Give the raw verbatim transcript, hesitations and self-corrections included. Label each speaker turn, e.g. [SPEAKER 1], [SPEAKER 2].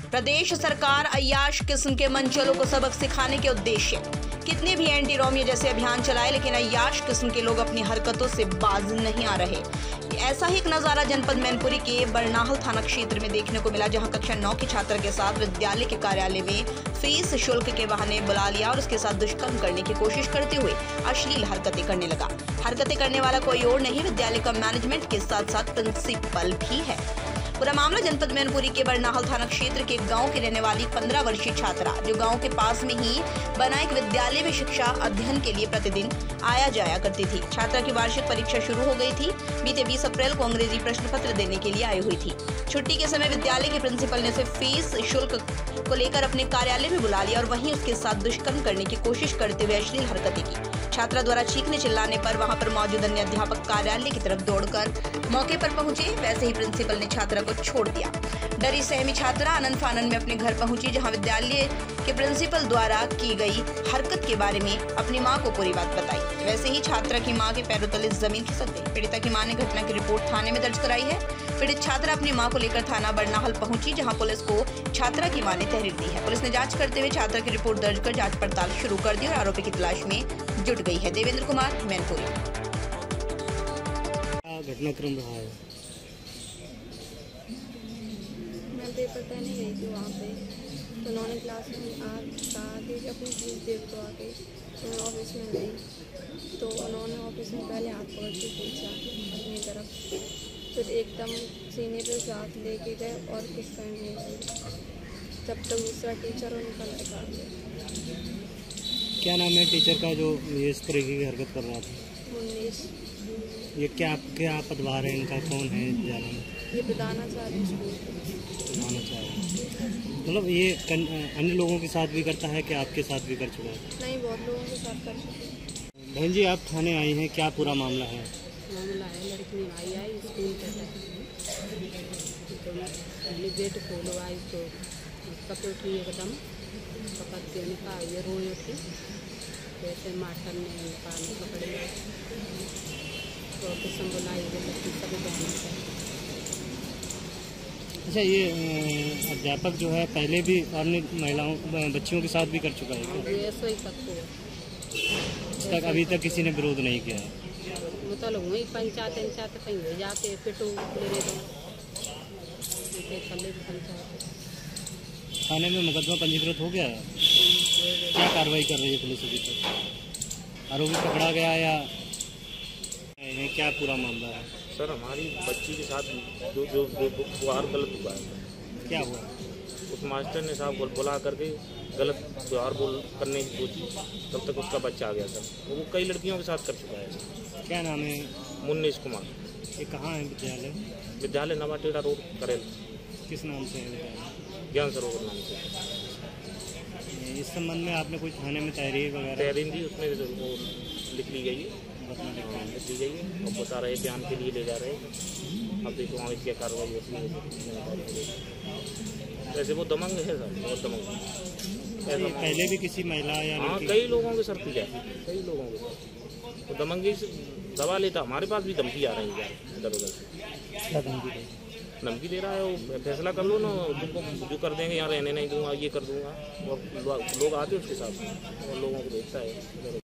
[SPEAKER 1] प्रदेश सरकार अय्याश किस्म के मंचलों को सबक सिखाने के उद्देश्य कितने भी एंटी रोमियो जैसे अभियान चलाए, लेकिन अय्याश किस्म के लोग अपनी हरकतों से बाज नहीं आ रहे। ऐसा ही एक नजारा जनपद मैनपुरी के बरनाहल थाना क्षेत्र में देखने को मिला, जहां कक्षा नौ के छात्र के साथ विद्यालय के कार्यालय में फीस शुल्क के बहाने बुला लिया और उसके साथ दुष्कर्म करने की कोशिश करते हुए अश्लील हरकतें करने लगा। हरकतें करने वाला कोई और नहीं, विद्यालय का मैनेजमेंट के साथ साथ प्रिंसिपल भी है। पूरा मामला जनपद मैनपुरी के बरनाहल थाना क्षेत्र के गांव की रहने वाली पंद्रह वर्षीय छात्रा, जो गांव के पास में ही बना एक विद्यालय में शिक्षा अध्ययन के लिए प्रतिदिन आया जाया करती थी। छात्रा की वार्षिक परीक्षा शुरू हो गई थी। बीते बीस अप्रैल को अंग्रेजी प्रश्न पत्र देने के लिए आई हुई थी। छुट्टी के समय विद्यालय के प्रिंसिपल ने उसे फीस शुल्क को लेकर अपने कार्यालय में बुला लिया और वहीं उसके साथ दुष्कर्म करने की कोशिश करते हुए अश्लील हरकतें की। छात्रा द्वारा चीखने चिल्लाने पर वहां पर मौजूद अन्य अध्यापक कार्यालय की तरफ दौड़कर मौके पर पहुंचे। वैसे ही प्रिंसिपल ने छात्रा को छोड़ दिया। डरी सहमी छात्रा आनंद फानंद में अपने घर पहुंची, जहां विद्यालय के प्रिंसिपल द्वारा की गई हरकत के बारे में अपनी मां को पूरी बात बताई। वैसे ही छात्रा की मां के पैरों तले जमीन खिसक गई। पीड़िता की मां ने घटना की रिपोर्ट थाने में दर्ज कराई है। पीड़ित छात्रा अपनी मां को लेकर थाना बरनाहल पहुंची, जहां पुलिस को छात्रा की मां ने तहरीर दी है। पुलिस ने जांच करते हुए छात्रा की रिपोर्ट दर्ज कर जांच पड़ताल शुरू कर दी और आरोपी की तलाश में जुट गई है। देवेंद्र कुमार, मैनपुरी।
[SPEAKER 2] घटनाक्रम रहा है।
[SPEAKER 3] मैं पेपर देने गई थी वहाँ पे, तो उन्होंने क्लास में आ कहा कि अपनी फीस दे तो आके, तो मैं ऑफिस में गई तो उन्होंने ऑफिस में पहले हाथ पकड़ के पूछा अपनी तरफ, फिर एकदम सीने पे से हाथ लेके गए और किस टाइम ले गए, जब तक दूसरा टीचर उनका लड़का गया।
[SPEAKER 2] क्या नाम है टीचर का जो ये इस तरीके की हरकत कर रहा था?
[SPEAKER 3] उन्नीस।
[SPEAKER 2] ये क्या क्या पदभार है इनका, कौन है जाना में?
[SPEAKER 3] ये प्रधानाचार्य स्कूल
[SPEAKER 2] प्रधानाचार्य। मतलब ये अन्य लोगों के साथ भी करता है कि आपके साथ भी कर चुका है?
[SPEAKER 3] नहीं, बहुत लोगों के साथ कर चुके।
[SPEAKER 2] बहन जी, आप थाने आई हैं, क्या पूरा मामला है?
[SPEAKER 4] मामला है, लड़की आई आई स्कूल कर रही तो पहले गेट खोलो आई तो पकड़ उठी एकदम, पकड़ के निकाल ये रोई उठी, जैसे मास्टर ने पानी पकड़े तो किस्म बुलाई लड़की सभी बहन।
[SPEAKER 2] अच्छा, ये अध्यापक जो है पहले भी अन्य महिलाओं बच्चियों के साथ भी कर चुका है क्या?
[SPEAKER 4] ऐसा ही सकते हैं।
[SPEAKER 2] तक अभी तक किसी ने विरोध नहीं किया है?
[SPEAKER 4] मतलब वही पंचायत पंचायत कहीं हो जाते पिटो ले दो पंचायत।
[SPEAKER 2] थाने में मुकदमा पंजीकृत हो गया है? क्या कार्रवाई कर रही है पुलिस अभी तक? आरोपी पकड़ा गया या क्या पूरा मामला है?
[SPEAKER 5] सर, हमारी बच्ची के साथ जो जो व्यवहार गलत हुआ है।
[SPEAKER 2] क्या हुआ?
[SPEAKER 5] उस मास्टर ने साहब बुला करके गलत व्यवहार बोल करने की कोशिश, तब तक उसका बच्चा आ गया सर। वो कई लड़कियों के साथ कर चुका है।
[SPEAKER 2] क्या नाम है?
[SPEAKER 5] मुन्नीश कुमार।
[SPEAKER 2] ये कहाँ है विद्यालय?
[SPEAKER 5] विद्यालय नवाटेड़ा रोड, करेल।
[SPEAKER 2] किस नाम से है विद्यालय?
[SPEAKER 5] ज्ञान सरोवर नाम से।
[SPEAKER 2] इस संबंध में आपने कोई थाने में तहरीर वगैरह?
[SPEAKER 5] तहरीर दी, उसमें वो लिख ली गई है, लिख ली गई है और बता रहे बयान के लिए ले जा रहे हैं। अब देखो वहाँ क्या कार्रवाई होती है। वैसे वो दमंग है सर, बहुत दमंग।
[SPEAKER 2] पहले भी किसी महिला या
[SPEAKER 5] हाँ, कई लोगों के सर पीछे कई लोगों के सर तो दमंगी से दबा लेता। हमारे पास भी धमकी आ रही है इधर उधर से। धमकी दे रहा है, वो फैसला कर लो ना, तुमको जो कर देंगे, यहाँ रहने नहीं दूंगा, ये कर दूंगा। और लोग आते उसके साथ और लोगों को देखता है।